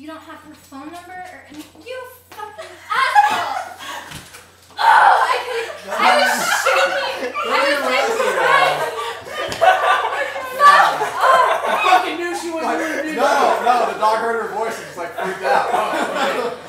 You don't have her phone number or anything? You fucking asshole! Oh, I was shaking! I was like, I fucking knew she wasn't going to do that! No, the dog heard her voice and just like freaked out.